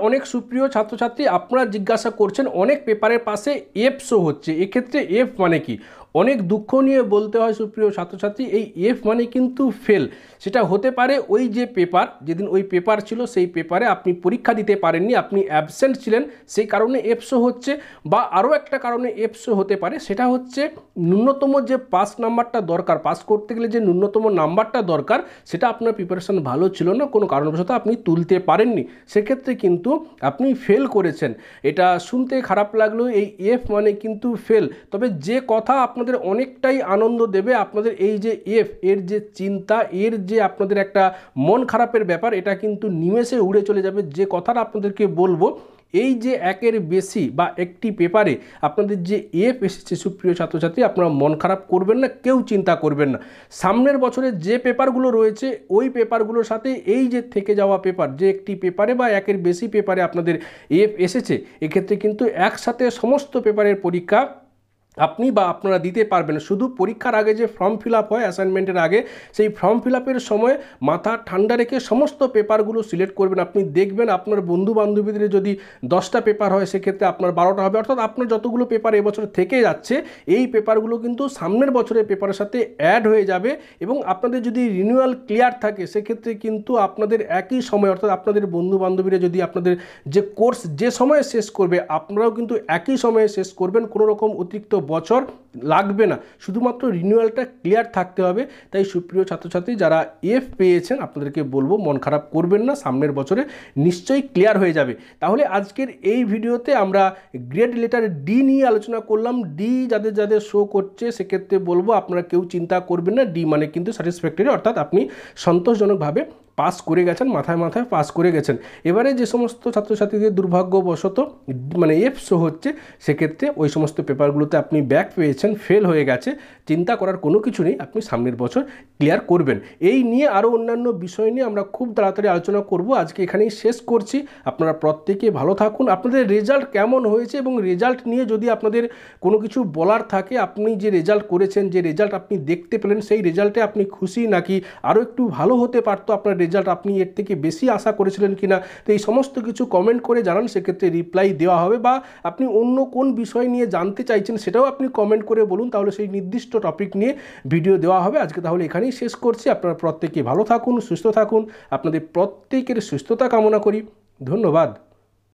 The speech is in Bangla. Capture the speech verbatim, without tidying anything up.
অনেক সুপ্রিয় ছাত্রছাত্রী আপনারা জিজ্ঞাসা করছেন অনেক পেপারের পাশে এফ শো হচ্ছে, এক্ষেত্রে এফ মানে কি? অনেক দুঃখ নিয়ে বলতে হয় সুপ্রিয় ছাত্রছাত্রী, এই এফ মানে কিন্তু ফেল। সেটা হতে পারে ওই যে পেপার, যেদিন ওই পেপার ছিল সেই পেপারে আপনি পরীক্ষা দিতে পারেননি, আপনি অ্যাবসেন্ট ছিলেন, সেই কারণে এফ শো হচ্ছে। বা আরও একটা কারণে এফ শো হতে পারে, সেটা হচ্ছে ন্যূনতম যে পাস নাম্বারটা দরকার, পাস করতে গেলে যে ন্যূনতম নাম্বারটা দরকার সেটা আপনার প্রিপারেশন ভালো ছিল না, কোনো কারণবশত আপনি তুলতে পারেননি, সেক্ষেত্রে কিন্তু আপনি ফেল করেছেন। এটা শুনতে খারাপ লাগলেও এই এফ মানে কিন্তু ফেল। তবে যে কথা আপনাদের অনেকটাই আনন্দ দেবে, আপনাদের এই যে এফ এর যে চিন্তা, এর যে আপনাদের একটা মন খারাপের ব্যাপার, এটা কিন্তু নিমেষে উড়ে চলে যাবে। যে কথাটা আপনাদেরকে বলবো, এই যে একের বেশি বা একটি পেপারে আপনাদের যে এফ এসেছে সুপ্রিয় ছাত্রছাত্রী, আপনারা মন খারাপ করবেন না, কেউ চিন্তা করবেন না। সামনের বছরে যে পেপারগুলো রয়েছে ওই পেপারগুলোর সাথে এই যে থেকে যাওয়া পেপার, যে একটি পেপারে বা একের বেশি পেপারে আপনাদের এফ এসেছে, এক্ষেত্রে কিন্তু একসাথে সমস্ত পেপারের পরীক্ষা আপনি বা আপনারা দিতে পারবেন। শুধু পরীক্ষার আগে যে ফর্ম ফিল আপ হয় অ্যাসাইনমেন্টের আগে, সেই ফর্ম ফিল আপের সময় মাথা ঠান্ডা রেখে সমস্ত পেপারগুলো সিলেক্ট করবেন। আপনি দেখবেন আপনার বন্ধু বান্ধবীদের যদি দশটা পেপার হয় সেক্ষেত্রে আপনার বারোটা হবে, অর্থাৎ আপনার যতগুলো পেপার এবছর থেকে যাচ্ছে এই পেপারগুলো কিন্তু সামনের বছরের পেপারের সাথে অ্যাড হয়ে যাবে। এবং আপনাদের যদি রিনিউয়াল ক্লিয়ার থাকে সেক্ষেত্রে কিন্তু আপনাদের একই সময়, অর্থাৎ আপনাদের বন্ধু বান্ধবীরা যদি আপনাদের যে কোর্স যে সময়ে শেষ করবে আপনারাও কিন্তু একই সময়ে শেষ করবেন, কোনো রকম অতিরিক্ত বছর লাগবে না, শুধুমাত্র রিনিউয়ালটা ক্লিয়ার থাকতে হবে। তাই সুপ্রিয় ছাত্রছাত্রী যারা এফ পেয়েছেন আপনাদেরকে বলবো মন খারাপ করবেন না, সামনের বছরে নিশ্চয়ই ক্লিয়ার হয়ে যাবে। তাহলে আজকের এই ভিডিওতে আমরা গ্রেড লেটার ডি নিয়ে আলোচনা করলাম। ডি যাদের যাদের শো করছে সেক্ষেত্রে বলবো আপনারা কেউ চিন্তা করবেন না, ডি মানে কিন্তু স্যাটিসফ্যাক্টরি, অর্থাৎ আপনি সন্তোষজনকভাবে পাস করে গেছেন, মাথায় মাথায় পাস করে গেছেন। এবারে যে সমস্ত ছাত্রছাত্রীদের দুর্ভাগ্যবশত মানে এফ শো হচ্ছে সেক্ষেত্রে ওই সমস্ত পেপারগুলোতে আপনি ব্যাক পেয়েছেন, ফেল হয়ে গেছে, চিন্তা করার কোনো কিছু নেই, আপনি সামনের বছর ক্লিয়ার করবেন। এই নিয়ে আরও অন্যান্য বিষয় নিয়ে আমরা খুব তাড়াতাড়ি আলোচনা করব। আজকে এখানেই শেষ করছি। আপনারা প্রত্যেকে ভালো থাকুন। আপনাদের রেজাল্ট কেমন হয়েছে এবং রেজাল্ট নিয়ে যদি আপনাদের কোনো কিছু বলার থাকে, আপনি যে রেজাল্ট করেছেন, যে রেজাল্ট আপনি দেখতে পেলেন সেই রেজাল্টে আপনি খুশি নাকি আরও একটু ভালো হতে পারতো আপনার রেজাল্ট, আপনি এর থেকে বেশি আশা করেছিলেন কিনা, তো এই সমস্ত কিছু কমেন্ট করে জানান, সেক্ষেত্রে রিপ্লাই দেওয়া হবে। বা আপনি অন্য কোন বিষয় নিয়ে জানতে চাইছেন সেটাও আপনি কমেন্ট করে বলুন, তাহলে সেই নির্দিষ্ট টপিক নিয়ে ভিডিও দেওয়া হবে। আজকে তাহলে এখানেই শেষ করছি। আপনারা প্রত্যেকে ভালো থাকুন, সুস্থ থাকুন, আপনাদের প্রত্যেকের সুস্থতা কামনা করি। ধন্যবাদ।